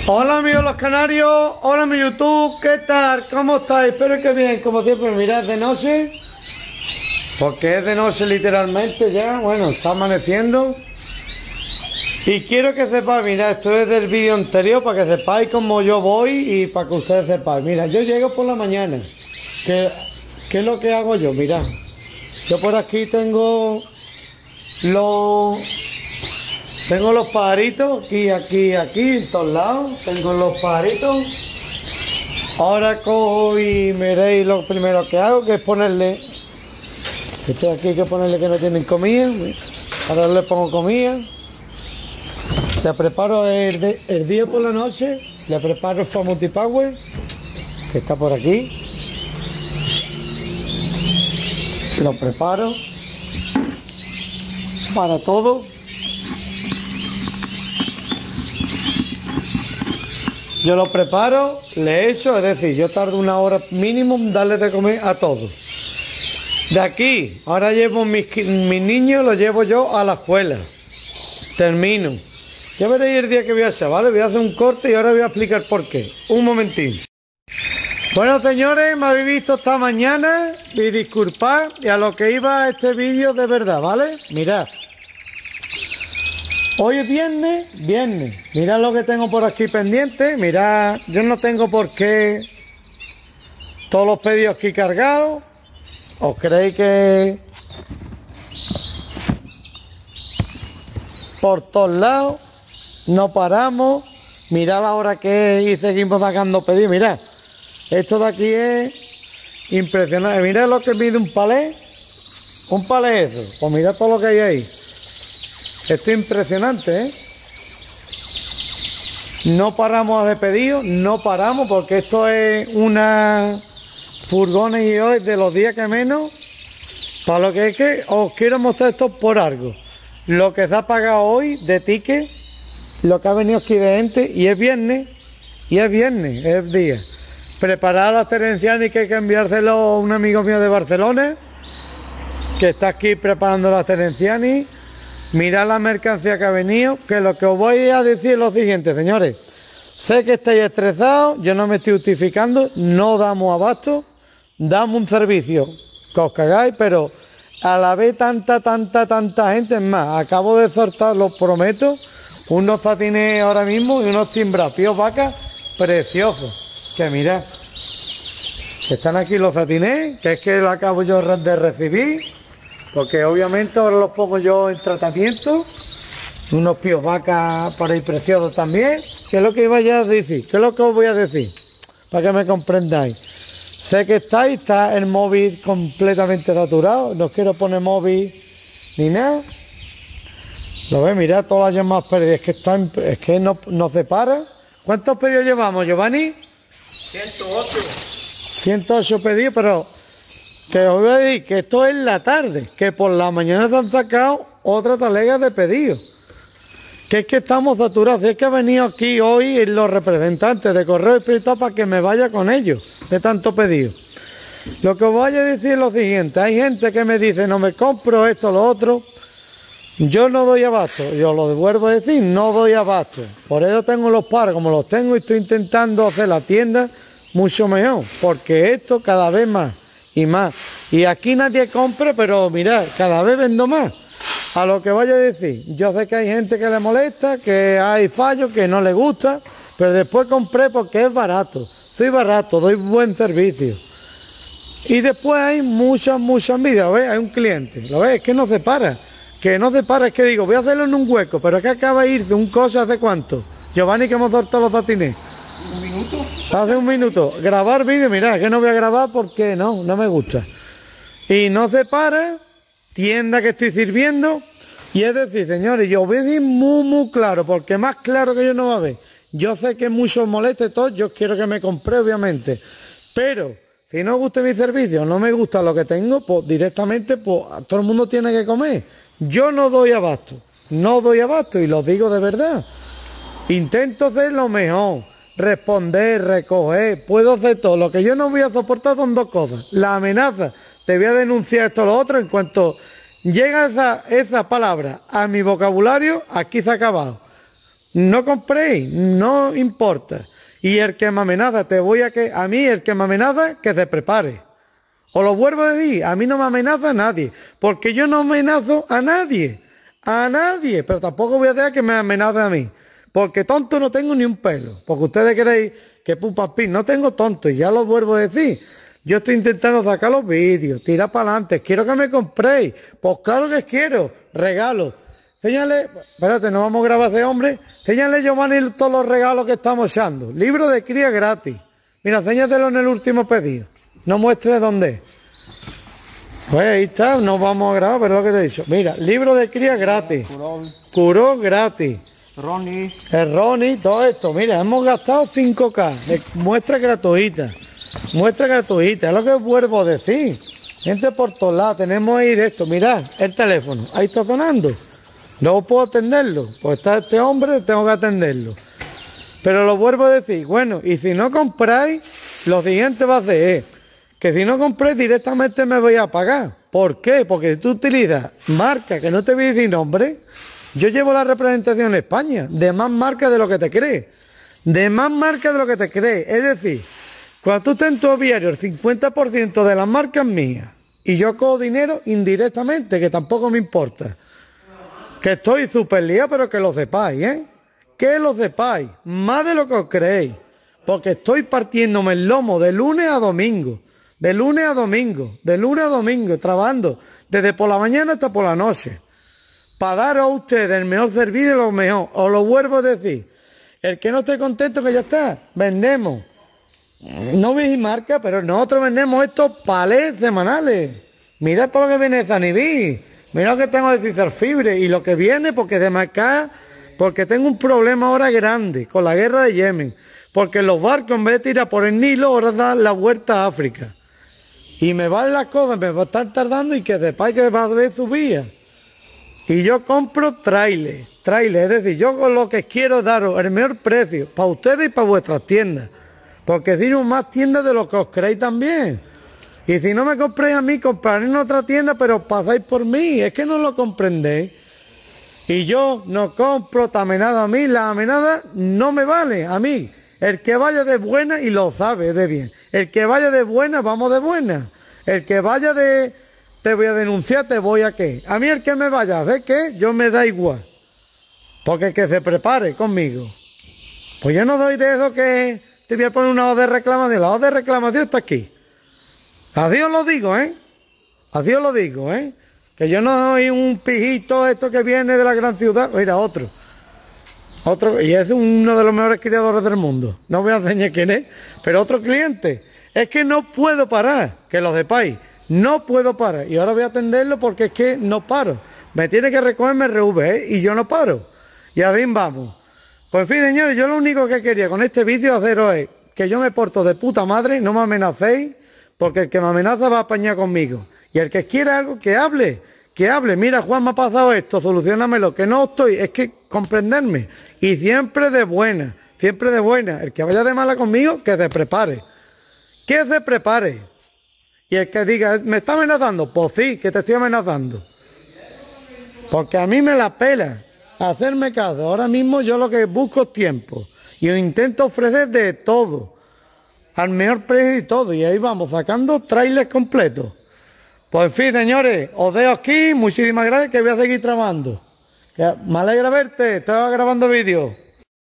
Hola amigos los canarios, hola mi YouTube, ¿qué tal? ¿Cómo estáis? Espero que bien, como siempre, mirad de noche, porque es de noche literalmente ya, bueno, está amaneciendo. Y quiero que sepáis, mirad, esto es del vídeo anterior, para que sepáis cómo yo voy y para que ustedes sepáis. Mira, yo llego por la mañana, ¿qué es lo que hago yo? Mirad, yo por aquí tengo los pajaritos, aquí, en todos lados, tengo los pajaritos. Ahora cojo y miréis lo primero que hago, que es ponerle, esto aquí hay que ponerle que no tienen comida, ahora le pongo comida. Le preparo el día por la noche, le preparo el Famouti Power, que está por aquí. Lo preparo para todo. Yo lo preparo, le echo, es decir, yo tardo una hora mínimo en darle de comer a todos. De aquí, ahora llevo mis niños, los llevo yo a la escuela. Termino. Ya veréis el día que voy a hacer, ¿vale? Voy a hacer un corte y ahora voy a explicar por qué. Un momentín. Bueno, señores, me habéis visto esta mañana y disculpad, y a lo que iba este vídeo de verdad, ¿vale? Mirad. Hoy es viernes. Mirad lo que tengo por aquí pendiente. Mirad, yo no tengo por qué todos los pedidos aquí cargados. ¿Os creéis que por todos lados no paramos? Mirad la hora que es y seguimos sacando pedidos. Mirad, esto de aquí es impresionante. Mirad lo que mide un palé. Un palé eso. Pues mirad todo lo que hay ahí. Esto es impresionante, ¿eh? No paramos de pedido, no paramos, porque esto es una furgones y hoy de los días que menos. Para lo que es que os quiero mostrar esto por algo. Lo que se ha pagado hoy de ticket, lo que ha venido aquí de gente, y es viernes, es día. Preparar las terencianas, que hay que enviárselo a un amigo mío de Barcelona, que está aquí preparando las terencianas. Mirad la mercancía que ha venido, que lo que os voy a decir es lo siguiente, señores. Sé que estáis estresados, yo no me estoy justificando, no damos abasto, damos un servicio que os cagáis, pero a la vez tanta gente, es más, acabo de soltar, los prometo, unos satines ahora mismo y unos timbrapios vacas preciosos, que mirad, están aquí los satines, que es que lo acabo yo de recibir. Porque obviamente ahora los pongo yo en tratamiento. Unos píos vacas por ahí preciosos también. ¿Qué es lo que iba ya a decir? ¿Qué es lo que os voy a decir? Para que me comprendáis. Sé que está el móvil completamente saturado. No quiero poner móvil ni nada. Lo veis, mirad todas las llamadas perdidas. Es que no se para. ¿Cuántos pedidos llevamos, Giovanni? 108. 108 pedidos, pero que os voy a decir que esto es la tarde, que por la mañana se han sacado otra talega de pedidos. Que es que estamos saturados. Es que he venido aquí hoy los representantes de Correo Espiritual para que me vaya con ellos, de tanto pedido. Lo que os voy a decir es lo siguiente. Hay gente que me dice, no me compro esto, lo otro. Yo no doy abasto. Yo lo vuelvo a decir, no doy abasto. Por eso tengo los paros, como los tengo, y estoy intentando hacer la tienda mucho mejor. Porque esto cada vez más y más. Y aquí nadie compra, pero mirad, cada vez vendo más. A lo que vaya a decir, yo sé que hay gente que le molesta, que hay fallos, que no le gusta, pero después compré porque es barato. Soy barato, doy buen servicio. Y después hay mucha envidia, ¿lo ves? Hay un cliente, ¿lo ves? Es que no se para. Es que digo, voy a hacerlo en un hueco, pero es que acaba de irse un coche ¿hace cuánto? Giovanni, que hemos soltado los satines. ¿Un minuto? Hace un minuto. Grabar vídeo, mirad, que no voy a grabar porque no me gusta. Y no se para, tienda que estoy sirviendo. Y es decir, señores, yo voy a decir muy claro, porque más claro que yo no va a haber. Yo sé que muchos moleste todo, yo quiero que me compre, obviamente. Pero, si no gusta mi servicio, no me gusta lo que tengo, pues directamente, pues todo el mundo tiene que comer. Yo no doy abasto y lo digo de verdad. Intento hacer lo mejor. Responder, recoger, puedo hacer todo. Lo que yo no voy a soportar son dos cosas. La amenaza, te voy a denunciar esto o lo otro. En cuanto llega esa palabra a mi vocabulario, aquí se ha acabado. No compréis, no importa. Y el que me amenaza, a mí el que me amenaza, que se prepare. Os lo vuelvo a decir, a mí no me amenaza nadie, porque yo no amenazo a nadie, pero tampoco voy a dejar que me amenace a mí, porque tonto no tengo ni un pelo, porque ustedes creéis que pupapín, no tengo tonto, y ya lo vuelvo a decir. Yo estoy intentando sacar los vídeos, tirar para adelante, quiero que me compréis, pues claro que quiero, regalo. Señale, espérate, no vamos a grabar de hombre. Señale, Giovanni, todos los regalos que estamos echando. Libro de cría gratis. Mira, enséñatelo en el último pedido. No muestres dónde es. Pues ahí está, no vamos a grabar, pero es lo que te he dicho. Mira, libro de cría gratis. Curó gratis. Ronnie. El Ronnie, todo esto. Mira, hemos gastado 5K. Muestra gratuita. Muestra gratuita. Es lo que vuelvo a decir. Gente por todos lados. Tenemos ahí de esto. Mirad, el teléfono. Ahí está sonando. No puedo atenderlo, pues está este hombre, tengo que atenderlo. Pero lo vuelvo a decir, bueno, y si no compráis, lo siguiente va a ser que si no compráis directamente me voy a pagar. ¿Por qué? Porque si tú utilizas marca, que no te voy a decir nombre, yo llevo la representación en España, de más marca de lo que te crees. De más marca de lo que te crees. Es decir, cuando tú estés en tu aviario, el 50% de las marcas mías, y yo cojo dinero indirectamente, que tampoco me importa. Que estoy súper liado, pero que lo sepáis, ¿eh? Que lo sepáis, más de lo que os creéis. Porque estoy partiéndome el lomo de lunes a domingo. De lunes a domingo, de lunes a domingo, trabajando desde por la mañana hasta por la noche. Para daros a ustedes el mejor servicio y lo mejor. Os lo vuelvo a decir. El que no esté contento, que ya está. Vendemos. No veis marca, pero nosotros vendemos estos palés semanales. Mirad por lo que viene de Zanibí. Mira lo que tengo de Cicerfibre y lo que viene porque de marcar, porque tengo un problema ahora grande con la guerra de Yemen. Porque los barcos en vez de tirar por el Nilo ahora dan la vuelta a África. Y me valen las cosas, me va a estar tardando y que sepáis que va a haber subida. Y yo compro trailer, es decir, yo con lo que quiero daros el mejor precio para ustedes y para vuestras tiendas. Porque tengo más tiendas de lo que os creéis también. Y si no me compréis a mí, compraré en otra tienda, pero pasáis por mí. Es que no lo comprendéis. Y yo no compro amenaza a mí. La amenaza no me vale a mí. El que vaya de buena, y lo sabe de bien. El que vaya de buena, vamos de buena. El que vaya de te voy a denunciar, te voy a qué. A mí el que me vaya a hacer qué, yo me da igual. Porque el que se prepare conmigo. Pues yo no doy de eso que te voy a poner una hoja de reclamación. La hoja de reclamación está aquí. Así os lo digo, ¿eh? Así os lo digo, ¿eh? Que yo no soy un pijito esto que viene de la gran ciudad. Mira, otro, y es uno de los mejores criadores del mundo. No voy a enseñar quién es, pero otro cliente. Es que no puedo parar, que lo sepáis. No puedo parar. Y ahora voy a atenderlo porque es que no paro. Me tiene que recogerme RV, ¿eh? Y yo no paro. Y a bien vamos. Pues en fin, señores, yo lo único que quería con este vídeo haceros es que yo me porto de puta madre, no me amenacéis. Porque el que me amenaza va a apañar conmigo. Y el que quiera algo, que hable. Que hable. Mira, Juan, me ha pasado esto, solucionamelo. Que no estoy, es que comprenderme. Y siempre de buena. Siempre de buena. El que vaya de mala conmigo, que se prepare. Que se prepare. Y el que diga, ¿me está amenazando? Pues sí, que te estoy amenazando. Porque a mí me la pela hacerme caso. Ahora mismo yo lo que busco es tiempo. Y os intento ofrecer de todo. Al mejor precio y todo, y ahí vamos sacando trailers completos. Pues en fin, señores, os dejo aquí, muchísimas gracias, que voy a seguir trabajando. Me alegra verte, estaba grabando vídeos.